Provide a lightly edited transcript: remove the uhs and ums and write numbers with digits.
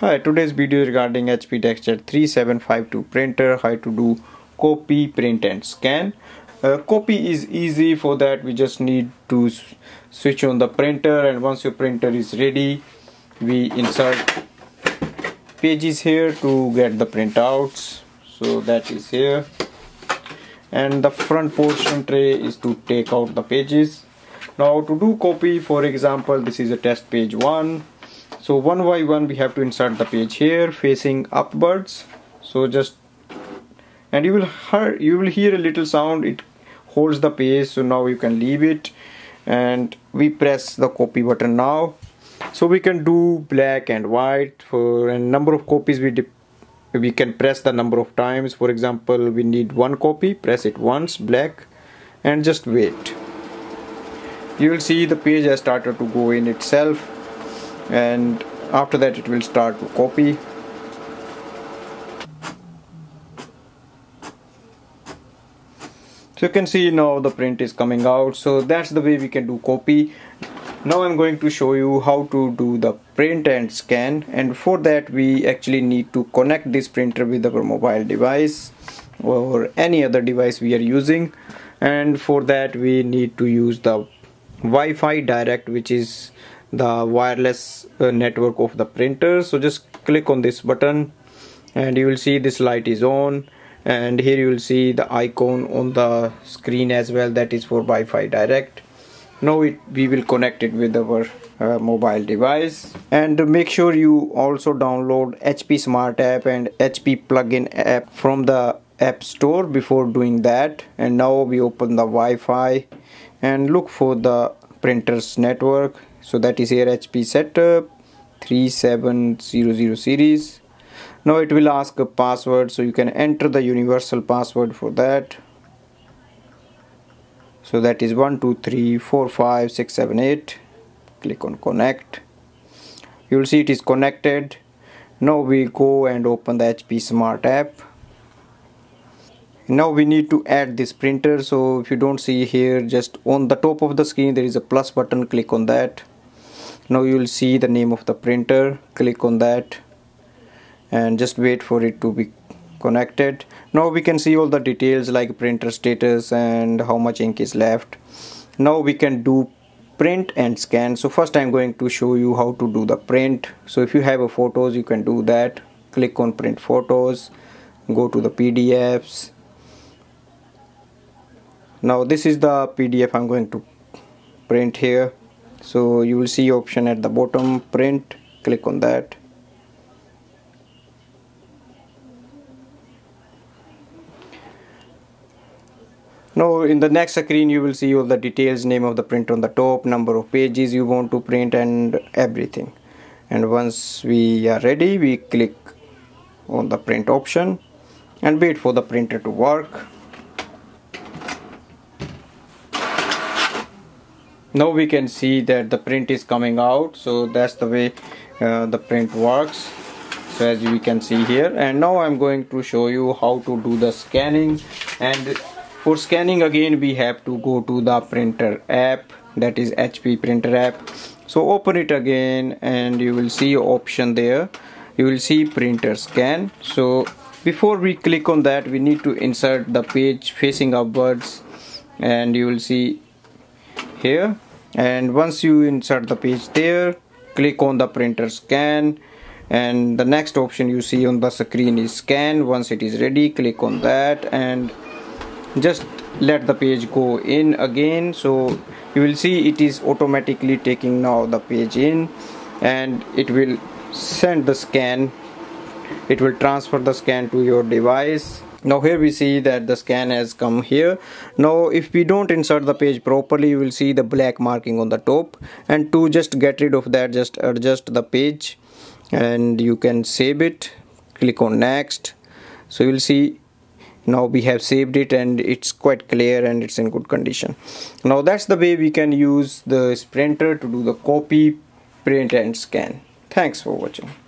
Hi, today's video is regarding HP TextJet 3752 printer, how to do copy, print and scan. Copy is easy. For that we just need to switch on the printer, and once your printer is ready we insert pages here to get the printouts. So that is here, and the front portion tray is to take out the pages. Now to do copy, for example, this is a test page 1. So one by one we have to insert the page here facing upwards. So just, and you will hear a little sound, it holds the page. So now you can leave it and we press the copy button now. So we can do black and white. For a number of copies we can press the number of times. For example, we need one copy, press it once, black, and just wait. You will see the page has started to go in itself, and after that it will start to copy. So you can see now the print is coming out. So that's the way we can do copy. Now I'm going to show you how to do the print and scan, and for that we actually need to connect this printer with our mobile device or any other device we are using, and for that we need to use the Wi-Fi Direct, which is the wireless network of the printer. So just click on this button and you will see this light is on, and here you will see the icon on the screen as well, that is for Wi-Fi Direct. Now we will connect it with our mobile device, and make sure you also download HP Smart App and HP Plugin app from the App Store before doing that. And now we open the Wi-Fi and look for the printer's network. So that is here, HP setup 3700 series. Now it will ask a password, so you can enter the universal password for that. So that is 12345678. Click on connect. You will see it is connected. Now we go and open the HP Smart App. Now we need to add this printer. So if you don't see here, just on the top of the screen there is a plus button, click on that. Now you will see the name of the printer, click on that and just wait for it to be connected. Now we can see all the details like printer status and how much ink is left. Now we can do print and scan. So first I'm going to show you how to do the print. So if you have a photos, you can do that. Click on print photos, go to the PDFs. Now this is the PDF I'm going to print here. So you will see option at the bottom, print, click on that. Now in the next screen you will see all the details, name of the print on the top, number of pages you want to print and everything. And once we are ready, we click on the print option and wait for the printer to work. Now we can see that the print is coming out. So that's the way the print works. So as we can see here, and now I'm going to show you how to do the scanning. And for scanning again we have to go to the printer app, that is HP printer app. So open it again and you will see option there, you will see printer scan. So before we click on that we need to insert the page facing upwards, and you will see here. And once you insert the page there, click on the printer scan, and the next option you see on the screen is scan. Once it is ready, click on that and just let the page go in again. So you will see it is automatically taking now the page in, and it will send the scan, it will transfer the scan to your device. Now here we see that the scan has come here. Now if we don't insert the page properly, you will see the black marking on the top, and to just get rid of that, just adjust the page and you can save it. Click on next. So you will see now we have saved it and it's quite clear and it's in good condition. Now that's the way we can use the printer to do the copy, print and scan. Thanks for watching.